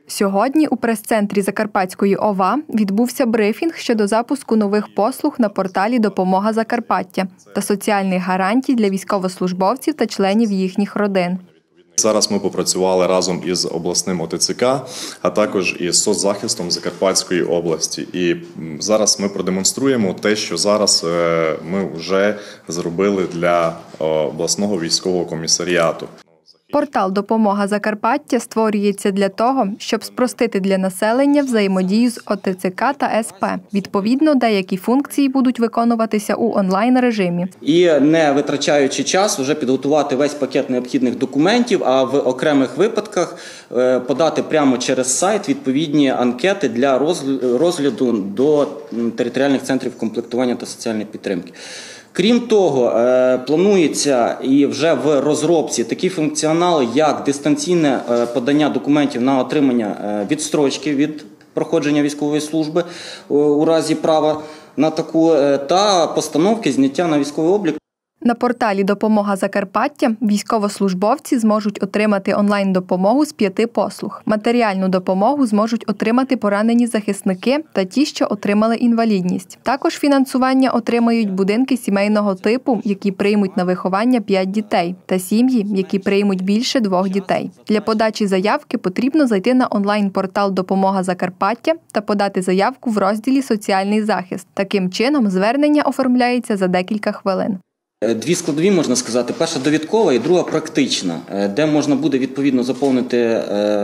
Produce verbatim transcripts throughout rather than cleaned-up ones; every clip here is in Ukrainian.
Сьогодні у прес-центрі Закарпатської ОВА відбувся брифінг щодо запуску нових послуг на порталі «Допомога Закарпаття» та соціальних гарантій для військовослужбовців та членів їхніх родин. Зараз ми попрацювали разом із обласним О Те Це Ка, а також із соцзахистом Закарпатської області. І зараз ми продемонструємо те, що зараз ми вже зробили для обласного військового комісаріату. Портал «Допомога Закарпаття» створюється для того, щоб спростити для населення взаємодію з О Те Це Ка та Ес Пе. Відповідно, деякі функції будуть виконуватися у онлайн-режимі. І не витрачаючи час, вже підготувати весь пакет необхідних документів, а в окремих випадках подати прямо через сайт відповідні анкети для розгляду до територіальних центрів комплектування та соціальної підтримки. Крім того, планується і вже в розробці такий функціонал, як дистанційне подання документів на отримання відстрочки від проходження військової служби у разі права на таку, та постановки зняття на військовий облік. На порталі «Допомога Закарпаття» військовослужбовці зможуть отримати онлайн-допомогу з п'яти послуг. Матеріальну допомогу зможуть отримати поранені захисники та ті, що отримали інвалідність. Також фінансування отримають будинки сімейного типу, які приймуть на виховання п'ять дітей, та сім'ї, які приймуть більше двох дітей. Для подачі заявки потрібно зайти на онлайн-портал «Допомога Закарпаття» та подати заявку в розділі «Соціальний захист». Таким чином, звернення оформляється за декілька хвилин. Дві складові, можна сказати. Перша – довідкова і друга – практична, де можна буде відповідно заповнити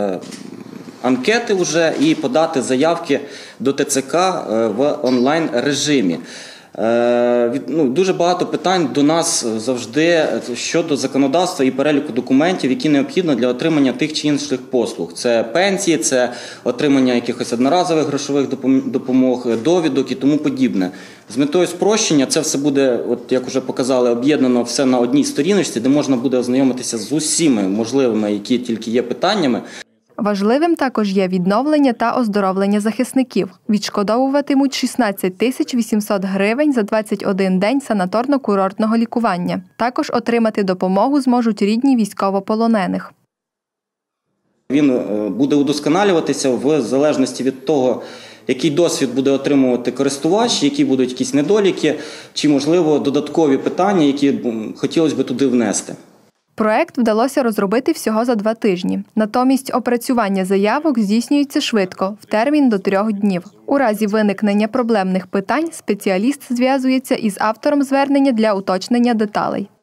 анкети вже і подати заявки до Те Це Ка в онлайн-режимі. Дуже багато питань до нас завжди щодо законодавства і переліку документів, які необхідно для отримання тих чи інших послуг. Це пенсії, це отримання якихось одноразових грошових допомог, довідок і тому подібне. З метою спрощення це все буде, от як вже показали, об'єднано все на одній сторіночці, де можна буде ознайомитися з усіма можливими, які тільки є питаннями. Важливим також є відновлення та оздоровлення захисників. Відшкодовуватимуть шістнадцять тисяч вісімсот гривень за двадцять один день санаторно-курортного лікування. Також отримати допомогу зможуть рідні військовополонених. Він буде удосконалюватися в залежності від того, який досвід буде отримувати користувач, які будуть якісь недоліки, чи, можливо, додаткові питання, які хотілося б туди внести. Проект вдалося розробити всього за два тижні. Натомість опрацювання заявок здійснюється швидко, в термін до трьох днів. У разі виникнення проблемних питань спеціаліст зв'язується із автором звернення для уточнення деталей.